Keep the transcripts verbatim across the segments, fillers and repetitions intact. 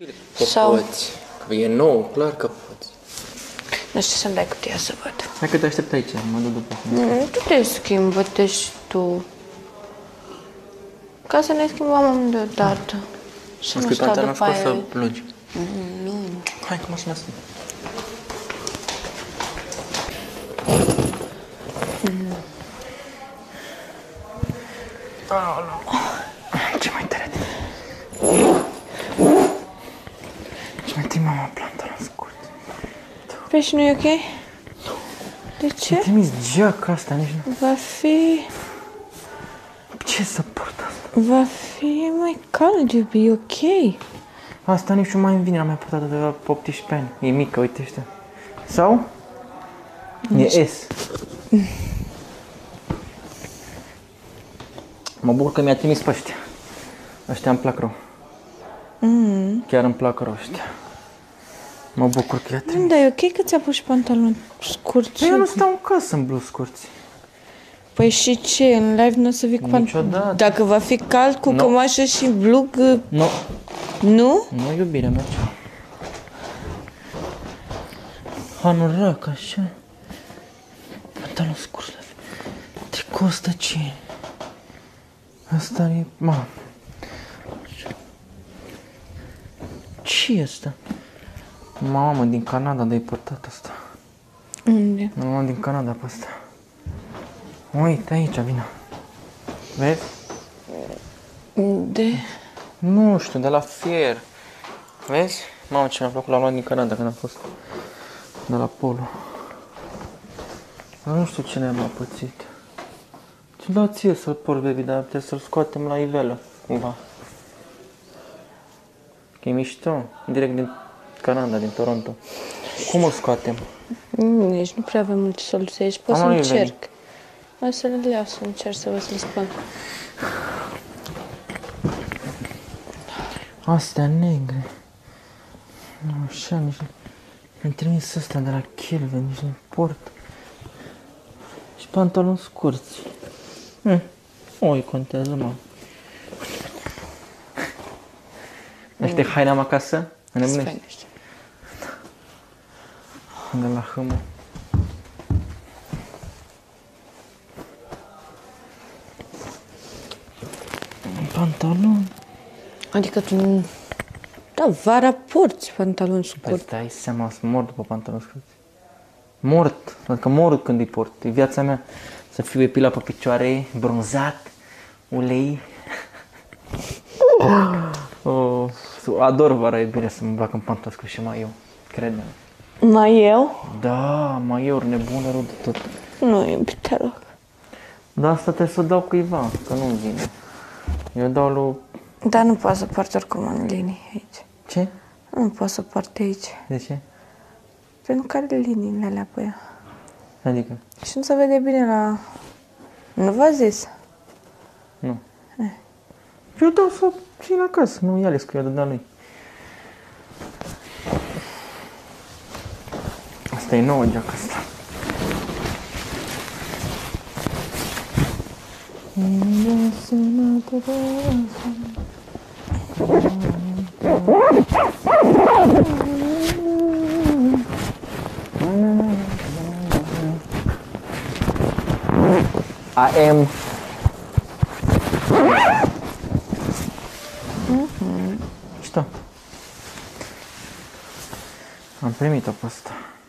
Că Sau... poți. Că e nou, clar că poți. Nu știu să-mi dai cutia să văd. Hai că te aștept aici, mă duc după. Nu, tu te schimbă-te și tu. Ca să ne schimbăm amândoi odată. Și nu stau după aia. să plângi. Nu, nu. Hai că mașina asta. Ce mai tare de Ce mai trimit mama pantaloni scurt. Păi și nu e ok? De ce? Mi-ai trimis geaca asta, nici nu... Va fi... Ce să port asta? Va fi mai cald, iubi, e ok? Asta nici nu mai îmi vine, am mai purtat de la optsprezece ani. E mică, uite ăștia. Sau? E S. Mă bucur că mi-a trimis pe ăștia. Ăștia îmi plac rău. Mm. Chiar îmi plac rău ăștia. Mă bucur că i-a trimis. Da, e ok că ți-a pus și pantaloni scurți. Eu nu stau în casă în blugi scurți. Păi și ce? În live nu o să vii cu pantaloni? Dacă va fi cald cu no. cămașă și blug... Nu. Nu? Nu, iubirea mea. Hanorac, așa. Pantaloni scurți. Tricou ăsta ce e? Asta e... Ma. Ce e asta? Mamă, din Canada, de-ai purtat asta. Unde? Mamă, din Canada pe asta. Uite, aici, vină. Vezi? De? Nu știu, de la Fier. Vezi? Mamă, ce mi-a plăcut, l-am luat din Canada când am fost. De la Polo. Dar nu știu ce ne-am apățit. Ce-mi dau ție să-l porți, baby, dar trebuie să-l scoatem la ivelă, cumva. Că e mișto, direct din Canada, din Toronto. Cum îl scoatem? Nici nu prea avem multe soluții aici, pot să încerc. O să le iau să încerc să vă să le spun. Astea negre. Nu, așa, nici nu... Mi-am trimis ăsta de la Kelvin, nici nu port. Și pantaloni scurți. Hm. Oi, contează, mă. Ăștia haine am acasă? Sfăinește. De la Hâmă. Pantaloni. Adică tu nu... Da, vara porți pantaloni scurți. Păi dai seama, să mor după pantaloni scurți. Mort. Adică mor când îi port. E viața mea. Să fiu epilat pe picioare, bronzat, ulei. Oh, ador vara, e bine să mă bag în pantaloni scurți și mai eu. Crede-mă. Mai eu? Da, mai eu, nebună rău de tot. Nu, iubi, te rog. Dar asta trebuie să o dau cuiva, că nu-mi vine. Eu dau lui... Dar nu poate să poartă oricum în linii aici. Ce? Nu poate să poarte aici. De ce? Pentru că are liniile alea pe ea. Adică? Și nu se vede bine la... Nu v-a zis? Nu. Eh. Eu dau să o țin acasă, nu ia ales că eu dădeam lui. Asta e nouă geaca asta. I am. Mm-hmm. Что? Am primit-o pe asta.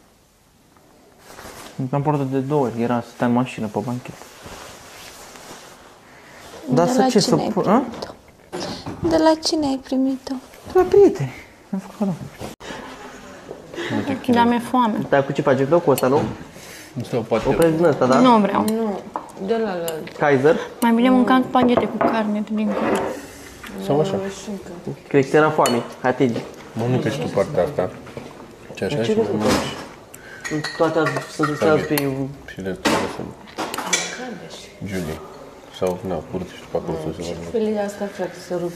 Mi-am portat de două ori, era să stai în mașină pe banchetă. Dar să ce să pun? De la cine ai primit-o? De la prieteni. Am făcut acolo. Da, mi-e foame. Dar cu ce faci? Dă cu ăsta, nu? Nu se o poate. Oprezi din ăsta, da? Nu vreau. Nu, de la la... Kaiser? Mai bine mâncam spaghete cu carne de dincolo. Sau așa. Cred că ți era foame. Atingi. Mănâncă și tu partea asta. Ce așa și mai mănânci. Toate să se azi pe... Și le trebuie să... Julie. Sau, na, purți și după acolo să se vadă. Felia asta, frate, să rup.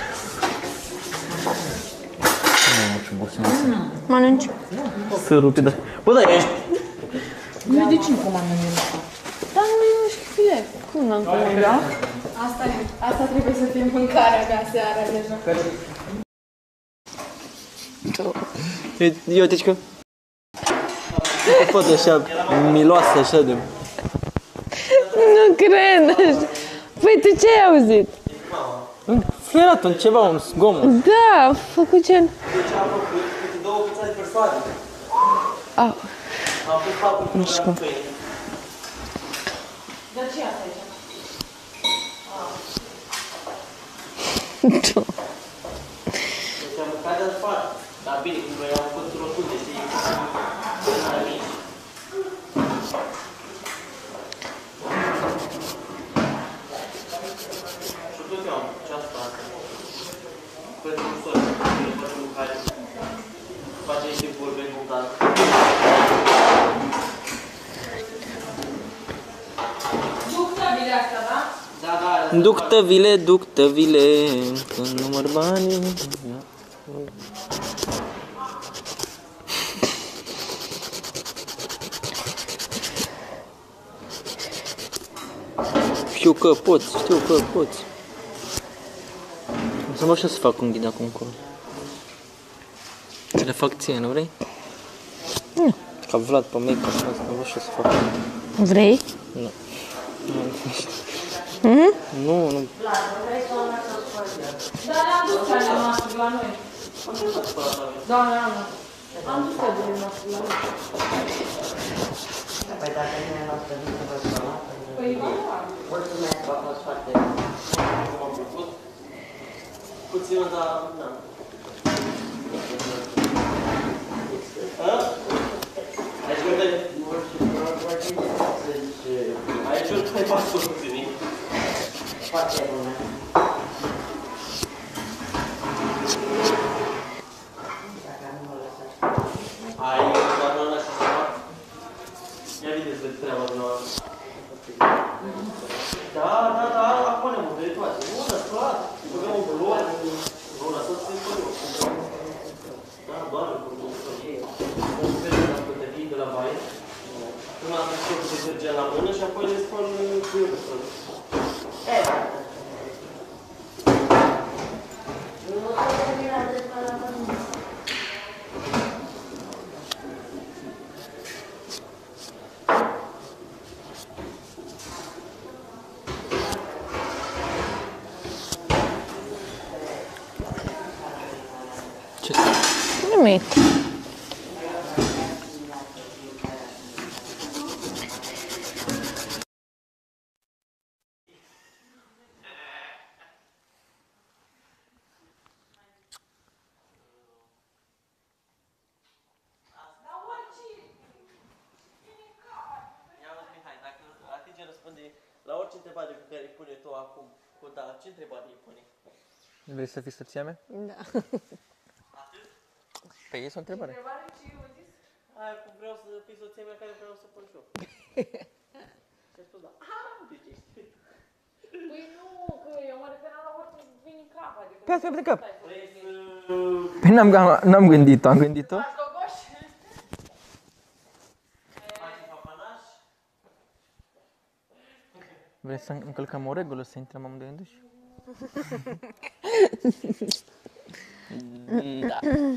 Nu, ce boxing asta. Mănânci? Să rupi, da. Bă, da, ești... Nu de ce comandă mie asta? Da, nu e și fie. Cum n-am comandat? Asta, asta trebuie să fie mâncarea mea seara deja. Eu te că... O fotă așa miloasă așa de... Nu cred! Păi tu ce ai auzit? Fluierat un ceva, un zgomot. Da, a făcut gen... Două pizza de persoane. Au. Am pus patru Nu știu cum. Dar ce e asta aici? Tu. Deci am mâncat de afară. Dar bine, cum noi am făcut rotunde, știi? Și tot eu am ce asta asta. Pentru un soț, pentru facem mâncare. Face niște vorbe în mâncare. Duc tăbile astea, da? Da, da. Duc tăvile, duc tăvile, când număr banii. Știu că poți, știu că poți. O să mă și să fac un ghid acum încolo. Ți le fac ție, nu vrei? Nu. Ca Vlad pe make-up asta, vă și să fac. Vrei? Nu. Mhm. Nu, nu. Da, le-am dus ale noastre la noi. Doamne, Ana, am dus tăbile noastre la noi. Păi dacă mine noastră nu se vă spăla, Păi, va lua. mulțumesc, a fost foarte... M-am făcut puțin, dar n-am. Aici vede? Aici o trei patru puțini. Foarte bună. Dacă nu mă lăsați. Ai doamna Ana și ceva? Ia vedeți de treaba dumneavoastră. Da, da, da, acum ne mă de toate. Bună, clar. Băgăm un blor. Vă lăsați să-i spun eu. Da, doar în cursul. O speră de pătării de la baie. Până la scot de detergent la mână și apoi le spăl cu eu de spăl. E, nu se termina de spălat la mână. Ce? Nimic. La orice întrebare pe care îi pune tu acum, cu da, ce întrebare îi pune? Vrei să fii soția mea? Da. Păi este o întrebare. Aia cum vreau să fii soția mea, care vreau să pun și eu. Și ai spus da. Ah, deci ești. Păi nu, că eu mă referam la orice vine în cap, adică... Pe asta pe cap. Păi n-am, n-am gândit-o, am gândit-o. Vrei să încălcăm o regulă, să intrăm amândoi în duș? Da.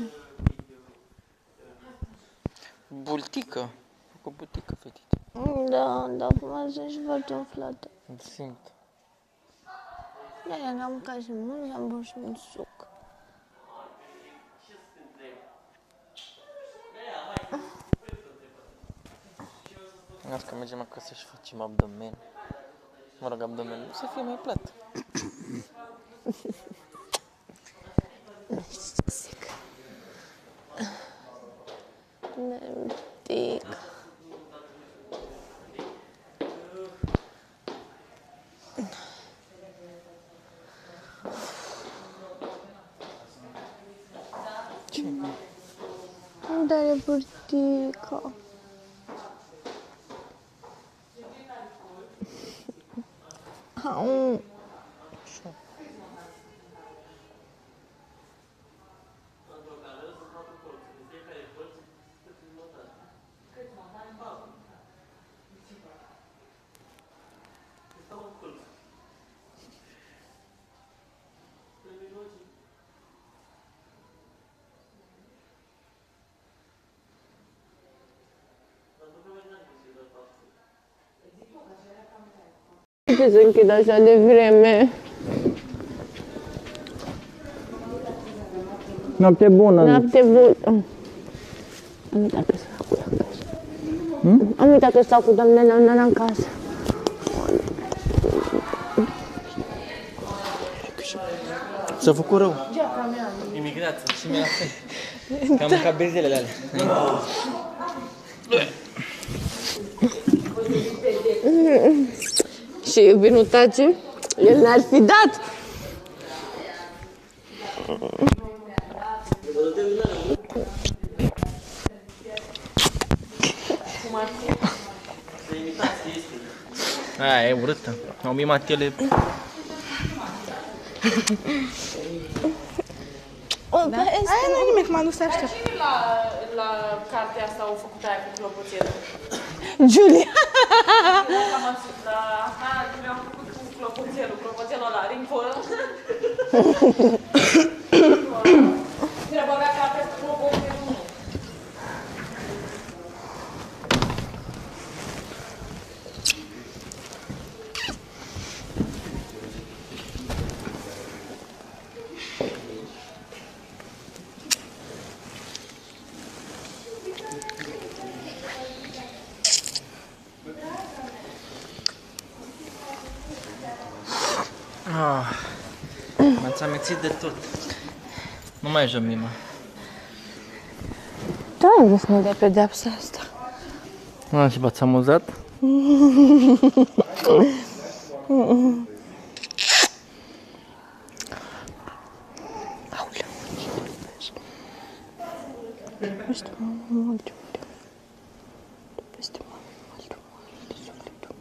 Bultică. Cu butică, fetiță. Da, da, acum sunt foarte umflată. Simt. Da, am mâncat și mult, am băut și un suc. Las că mergem acasă și facem abdomen. Mă rog, abdomen. Să fie mai plat. Nu știu ce zic. Nerdic. Ce? Îmi doare burtica. Au. ce se închid așa de vreme? Noapte bună. Noapte bună. Am uitat că stau cu ea în casă. Hmm? Am uitat că stau cu doamna Nana în casă. S-a făcut rău. Imigrație și mi-a la fel. Că am mâncat bezelele alea. Și vinul tace, el n-ar fi dat. Aia e urâtă. Au mimat ele. Da? Aia nu e nimic, m-am dus să aștept. Cine la, la cartea asta au făcut aia cu clopoțelul? Julia! Am ajuns la... Aha, mi-am făcut cu clopoțelul, clopoțelul ăla, ringful. Trebuie avea cartea cu clopoțelul. Ah, m-ați amețit de tot. Nu mai joc mima. Da, am vrut să ne dai pedeapsa asta. Nu, și v-ați amuzat? Aoleu, ce iubesc. Peste mult, mult, peste mult, mult, mult, de sufletul.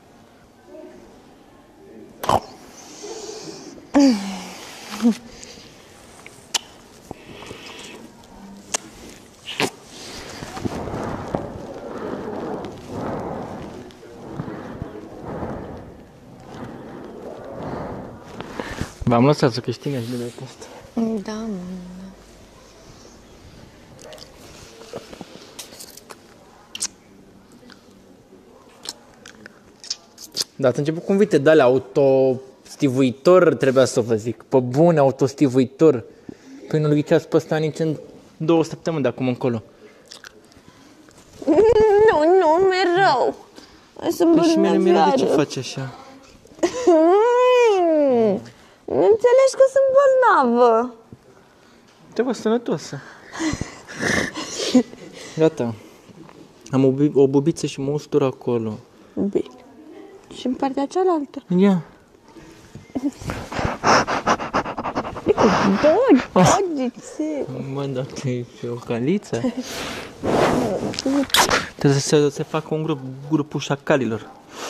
V-am lăsat să câștige și de data asta. Da, mă. Da, ați început cu invite de alea, autostivuitor, trebuia să vă zic. Pe bune, autostivuitor. Păi nu-l ghiceați pe ăsta nici în două săptămâni de acum încolo. Nu, nu, mereu. Sunt Păi și mie mi-era de ce bolnavioară. faci așa? Mm, Nu înțelegi că sunt bolnavă. Trebuie sănătoasă. Gata. Am o, bi- o bubiță și mă ustur acolo. Bine. Și în partea cealaltă. Ia. Doi, dogițe. Mă, dar e o caliță. Trebuie să se, se facă un grup, grupul șacalilor.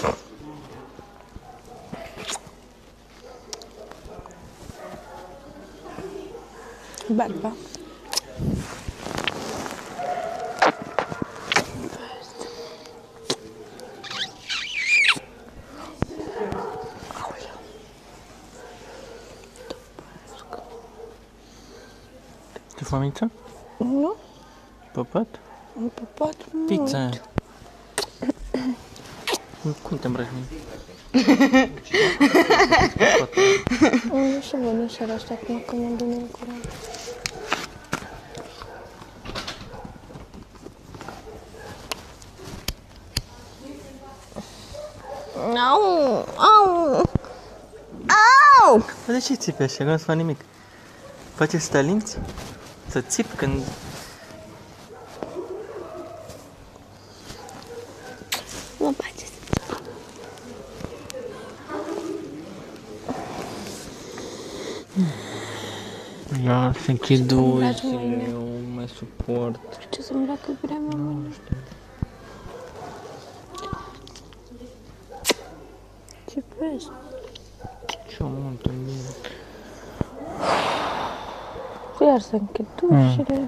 Barba. Te famița? Nu? Păpat? Am pupat mult. Pizza aia. Cum te îmbraci mie? Nu știu, bă, nu seara asta acum că mă duc în curând. Au! Au! Au! Dar de ce țipi așa? Că nu-ți fac nimic. Face să te alinți? Să țipi când... Mă place să Ia, se închid îmbraci ușile, mâine. eu nu mai suport. ce să-mi îmbracă vremea mă. Ce vezi? Ce mult în mine. Iar să închid ușile.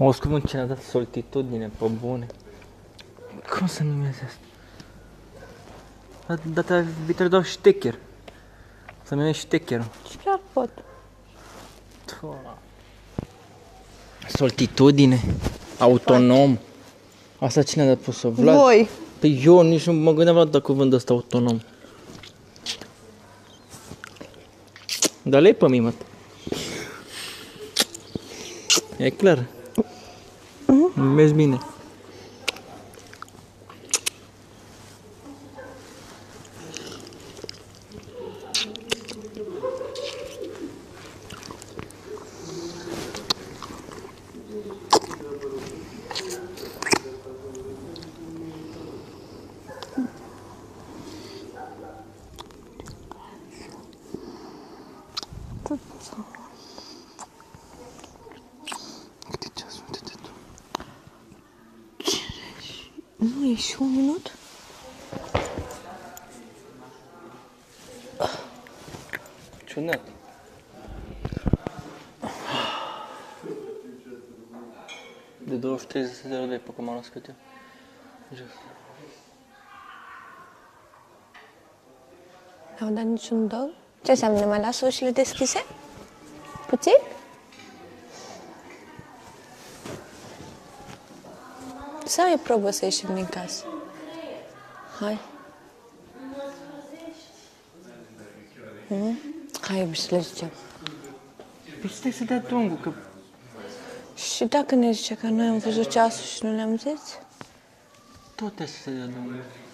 O scumă ce ne-a dat soltitudine, pe bune. Cum să numesc asta? Data viitoare dau ștecher. Să-mi iei ștecherul. Și chiar pot. Soltitudine. Autonom. Asta cine a dat pus-o? Vlad? Voi. Păi eu nici nu mă gândeam la dat cuvântul ăsta autonom. Dar le-ai pe mine, mă. E clar. Îmi vezi bine. Cât e ceasul? Uite-te tu. Nu e și un minut? Ciudat. De douăzeci și trei de lei pe cum am născut eu. Jos. Nu au dat niciun dog? Ce înseamnă? Ne mai lasă ușile deschise? Puțin? Sau e probă să ieșim din casă? Hai. Hmm? Hai, iubi, să le zicem. Păi stai să dea drumul, că... Și dacă ne zice că noi am văzut ceasul și nu le-am zis? Tot trebuie să se dea drumul.